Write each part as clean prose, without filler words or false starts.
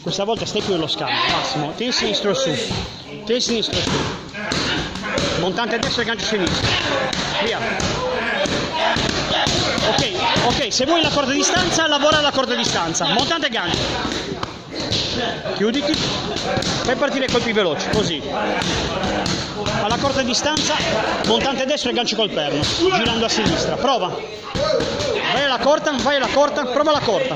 Questa volta stai più nello scambio, Massimo. Tieni sinistro su. Tieni sinistro su. Montante destro e gancio sinistro. Via. Ok, se vuoi la corta distanza, lavora alla corta distanza. Montante e gancio. Chiuditi. Fai partire colpi veloci, così. Alla corta distanza, montante destro e gancio col perno. Girando a sinistra. Prova. Vai alla corta, prova la corta.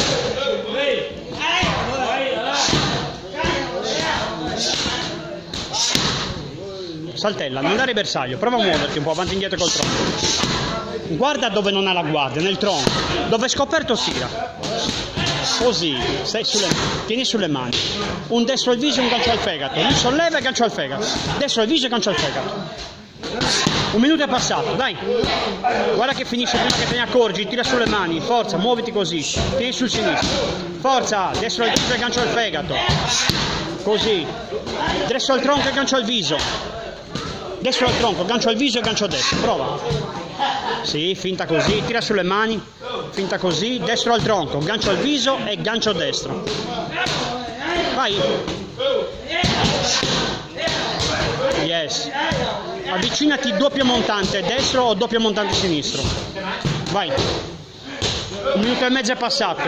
Saltella, non dare bersaglio, prova a muoverti un po' avanti e indietro col tronco. Guarda dove non ha la guardia, nel tronco. Dove è scoperto tira. Così, tieni sulle mani. Un destro al viso e un gancio al fegato. Lui solleva e gancio al fegato. Destro al viso e gancio al fegato. Un minuto è passato, dai. Guarda che finisce prima che te ne accorgi, tira sulle mani, forza, muoviti così. Tieni sul sinistro. Forza, destro al viso e gancio al fegato. Così. Destro al tronco e gancio al viso. Destro al tronco, gancio al viso e gancio a destra. Prova. Sì, finta così, tira sulle mani. Finta così, destro al tronco, gancio al viso e gancio a destro. Vai. Yes. Avvicinati doppio montante destro o doppio montante sinistro. Vai. Un minuto e mezzo è passato.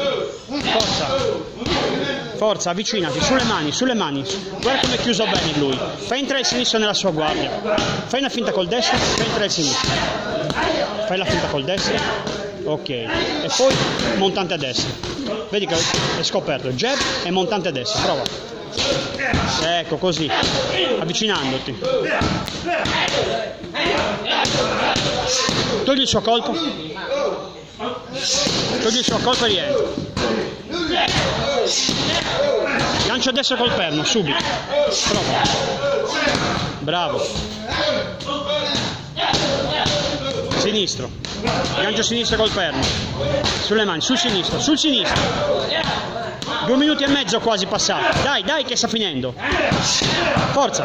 Forza, avvicinati, sulle mani. Guarda come è chiuso bene lui. Fai entrare il sinistro nella sua guardia. Fai una finta col destro, fai entrare il sinistro. Fai la finta col destro. Ok. E poi montante a destra. Vedi che è scoperto. Jab e montante a destra. Prova. Ecco, così. Avvicinandoti. Togli il suo colpo. Togli il suo colpo e rientra. Gancio a destra col perno, subito. Prova. Bravo. Sinistro. Gancio sinistro col perno. Sulle mani, sul sinistro. 2 minuti e mezzo quasi passati. Dai che sta finendo. Forza.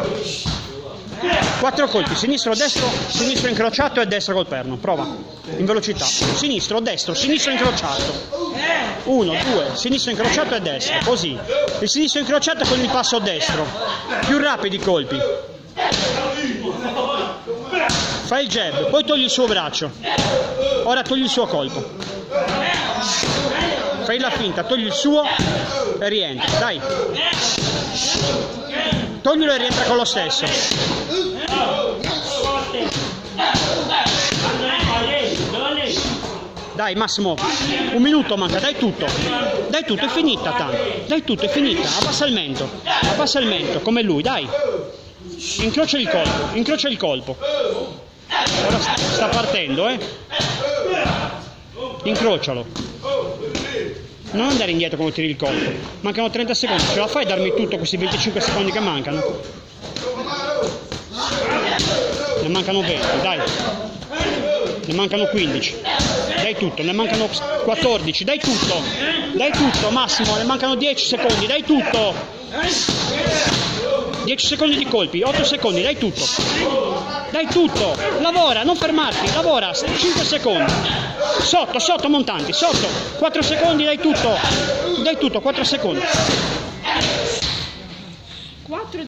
4 colpi, sinistro, destro, sinistro incrociato e destro col perno. Prova. In velocità. Sinistro, destro, sinistro incrociato. 1, 2, sinistro incrociato e destro. Così. Il sinistro incrociato con il passo destro. Più rapidi i colpi. Fai il jab, poi togli il suo braccio. Ora togli il suo colpo. Fai la finta, togli il suo e rientra. Dai. Toglilo e rientra con lo stesso. Dai Massimo, 1 minuto manca, dai tutto, è finita tanto, è finita, abbassa il mento, come lui, dai, incrocia il colpo, ora sta partendo, incrocialo, non andare indietro quando tiri il colpo, mancano 30 secondi, ce la fai a darmi tutto questi 25 secondi che mancano? Ne mancano 20, dai, ne mancano 15, dai tutto, ne mancano 14, dai tutto Massimo, ne mancano 10 secondi, dai tutto, 10 secondi di colpi, 8 secondi, dai tutto, lavora, non fermarti, lavora, 5 secondi, sotto montanti, 4 secondi, dai tutto, 4 secondi.